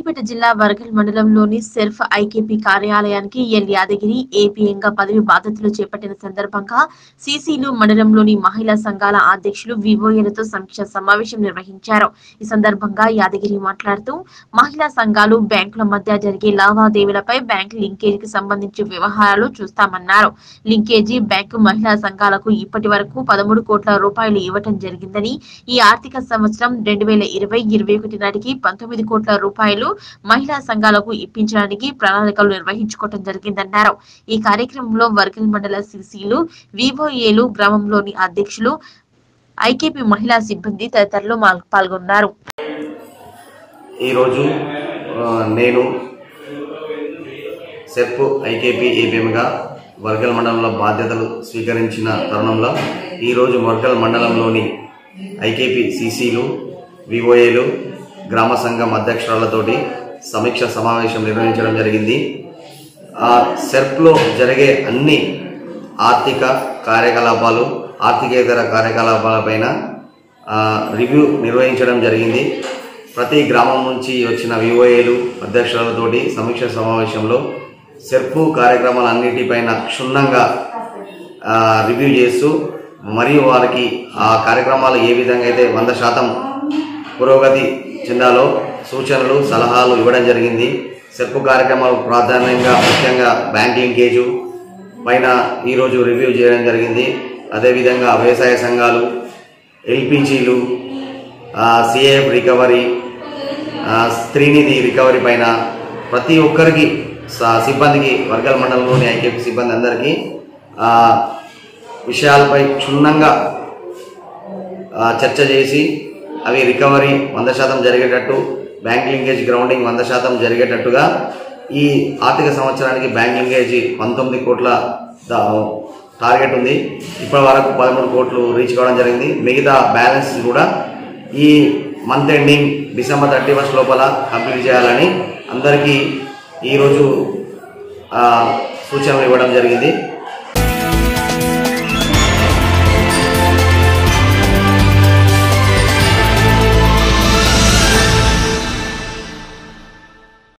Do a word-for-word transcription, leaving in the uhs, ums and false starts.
సిద్దిపేట జిల్లా వర్గల్ మండలంలోని SERP IKP కార్యాలయానికి ఎల్ యాదగిరి ఏపీఎంగా పదవి బాధ్యతలు చేపట్టిన సందర్భంగా సీసీలు మండలంలోని మహిళా సంఘాల అధ్యక్షులు వివోఏలతో సమీక్ష సమావేశం నిర్వహించారు। ఈ సందర్భంగా యాదగిరి మాట్లాడుతూ మహిళా సంఘాలు బ్యాంకుల మధ్య జరిగే లావాదేవీలపై బ్యాంక్ లింకేజీకి సంబంధించి వ్యవహారాలు చూస్తామన్నారు। లింకేజీ బ్యాంకు మహిళా సంఘాలకు ఇప్పటి వరకు పదమూడు కోట్ల రూపాయలు ఇవ్వటం జరిగిందని ఈ ఆర్థిక సంవత్సరం రెండు వేల ఇరవై ఇరవై ఒకటి నాటికి పంతొమ్మిది కోట్ల రూపాయలు మహిళా సంఘాలకు ఇప్పించడానికి ప్రణాళికలు నిర్వహించుకోవడం జరిగిందన్నారు। ఈ కార్యక్రమంలో వర్గల్ మండల సిసిలు వివోఏలు గ్రామంలోని అధ్యక్షులు ఐకేపీ మహిళా సిబ్బంది తదితరులు పాల్గొన్నారు। ఈ రోజు నేను సెర్ఫ్ ఐకేపీ ఏపీఎంగా వర్గల్ మండలంలో బాధ్యతలు స్వీకరించిన తరుణంలో ఈ రోజు వర్గల్ మండలంలోని ఐకేపీ సిసిలు వివోఏలు గ్రామ సంఘం అధ్యక్షురాలతోటి సమీక్ష సమావేశం నిర్వహించడం జరిగింది। ఆ సెర్ఫ్లో జరిగే అన్ని ఆర్థిక కార్యకలాపాలు ఆర్థికేతర కార్యకలాపాలపైన రివ్యూ నిర్వహించడం జరిగింది। ప్రతి గ్రామం నుంచి వచ్చిన వివోఏలు అధ్యక్షురాలతోటి సమీక్ష సమావేశంలో సెర్ఫ్ కార్యక్రమాలన్నిటిపైన క్షుణ్ణంగా రివ్యూ చేస్తూ మరియు వారికి ఆ కార్యక్రమాలు ఏ విధంగా అయితే వంద శాతం పురోగతి చెందాలో సూచనలు సలహాలు ఇవ్వడం జరిగింది। సెర్ఫ్ కార్యక్రమాలు ప్రాధాన్యంగా ముఖ్యంగా బ్యాంక్ లింకేజు పైన ఈరోజు రివ్యూ చేయడం జరిగింది। అదేవిధంగా వ్యవసాయ సంఘాలు ఎల్పిజీలు సిఏఎఫ్ రికవరీ స్త్రీనిధి రికవరీ పైన ప్రతి ఒక్కరికి సిబ్బందికి వర్గల్ మండలంలోని ఐకేపీ సిబ్బంది అందరికీ విషయాలపై క్షుణ్ణంగా చర్చ చేసి అవి రికవరీ వంద శాతం జరిగేటట్టు బ్యాంక్ లింకేజ్ గ్రౌండింగ్ వంద శాతం జరిగేటట్టుగా ఈ ఆర్థిక సంవత్సరానికి బ్యాంక్ లింకేజీ పంతొమ్మిది కోట్ల టార్గెట్ ఉంది। ఇప్పటి వరకు పదమూడు కోట్లు రీచ్ కావడం జరిగింది। మిగతా బ్యాలెన్స్ కూడా ఈ month ending December thirty first లోపల కంప్లీట్ చేయాలని అందరికీ ఈరోజు సూచనలు ఇవ్వడం జరిగింది।